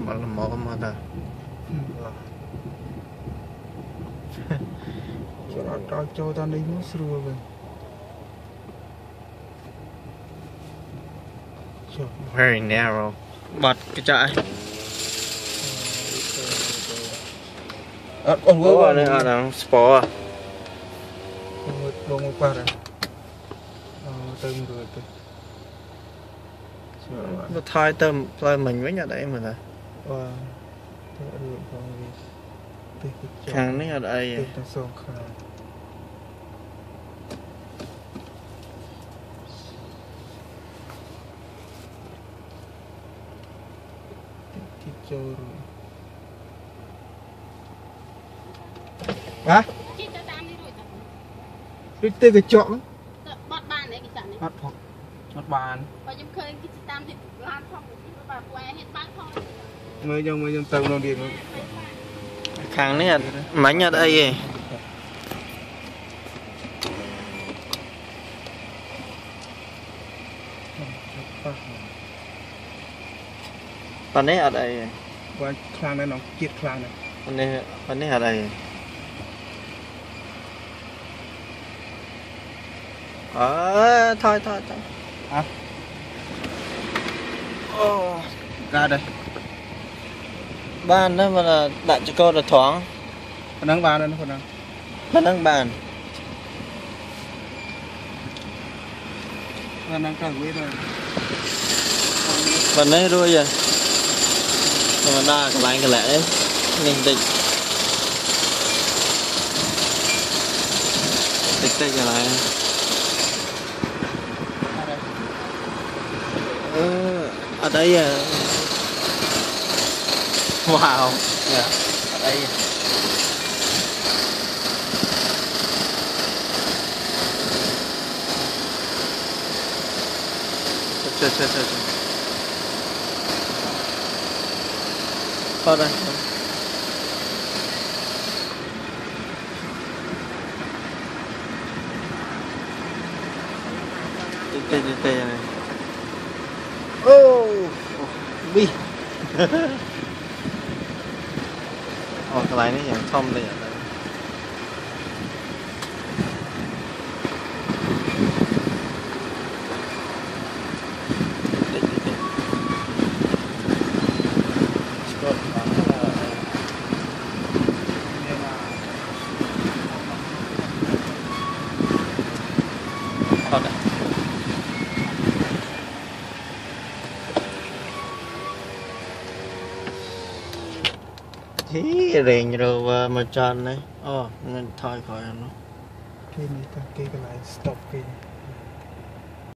mà ta cho ta đi muốn sửa về very narrow bật cái chạy con gấu này là sport à một ba rồi tôm rồi nó thay tôm mình với nhà đấy mà ta khang này ở đây hả? Đi tới cái chỗ bọt bàn đấy cái chợ này. bọt bàn. Và chúng khơi cái tam thì lan phong và quay hết bán thôi. Mới trong tàu nó điện. Khang này mảnh ở đây gì? Phần này ở đây. Và khang này nó chiết khang này. Phần này ở đây. Thôi. Hả? Ra đây. Bàn đó mà là đặt cho cô là thoáng. Phần nắng bàn đây nó phần nắng. Phần nắng bàn. Phần nắng càng quý rồi. Phần này rồi vậy. Mà đa cái lẽ mình tịch cái này. Ở đây wow yeah. Ở đây trời ở đây tê này bi cái này nó dạng thông đây thì rèn rồi mà tròn này nên thôi khỏi nó cái này cái này stop cái